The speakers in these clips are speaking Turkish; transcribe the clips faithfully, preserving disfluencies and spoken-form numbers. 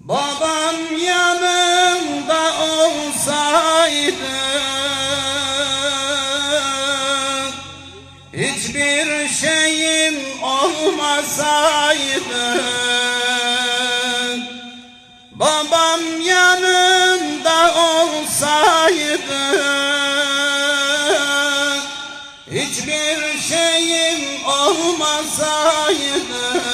Babam yanımda olsaydı, hiçbir şeyim olmasaydı. Babam yanımda olsaydı, hiçbir şeyim olmasaydı.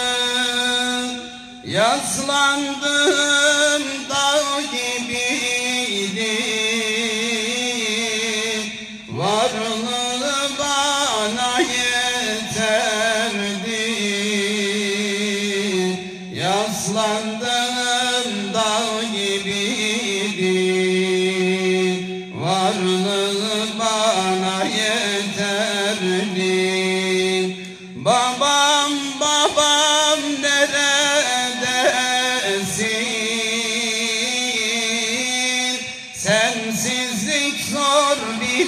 Yaslandığım dağ gibiydi, varlığı bana yeterdi. Yaslandığım dağ gibiydi, varlığı bana yeterdi. Babam, babam neredesin? Sensizlik zor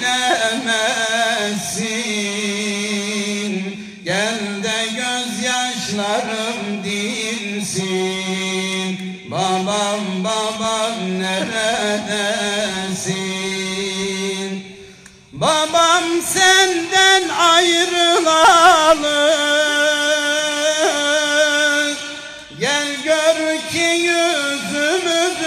bilemezsin. Gel de gözyaşlarım dinsin. Babam, babam neredesin? Babam senden ayrılalı, gel gör ki yüzümüz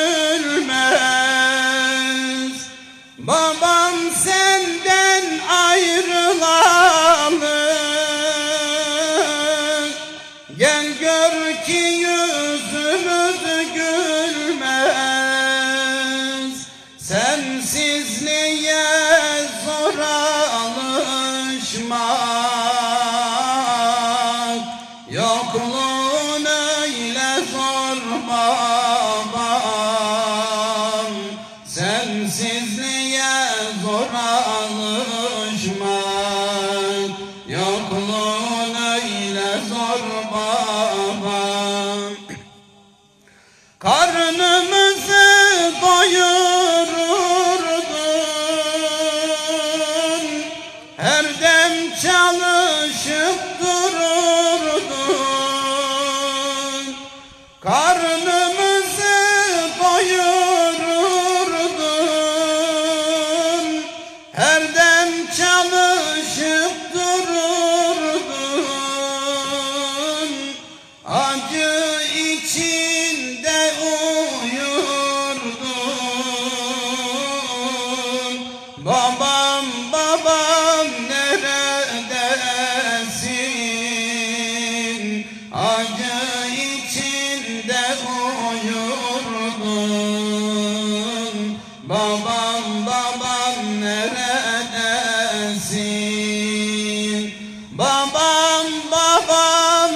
gülmez. Babam senden ayrılalı, gel gör ki yüzümüz gülmez. Sensizliğe zor alışmak, yokluğun öyle zor babam. Sensizliğe zor alışmak, yokluğun öyle zor babam. Karnımızı doyururdun, her dem çalışıp dururdun. Karnımızı doyururdun, her dem çalışıp dururdun. Acı içinde uyurdun. Babam, babam neredesin? Acı içinde uyurdun. Babam, babam neredesin? Babam, babam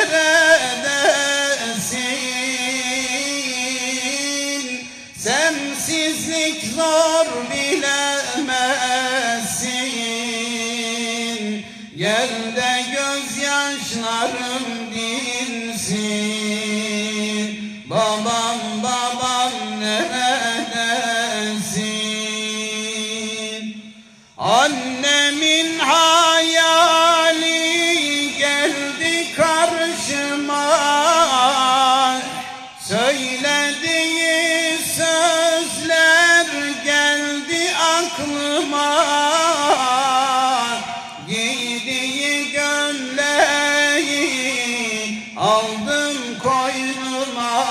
neredesin? Sensizlik zor bilemezsin. Gel de gözyaşlarım dinsin. Babam, babam neredesin? Annemin hayali geldi karşıma, söylediği sözler geldi aklıma. Giydiği gömleği aldım koynuma.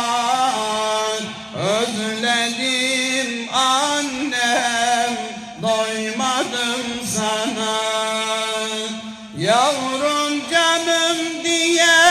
Özledim annem, doymadım sana. Yavrum canım diye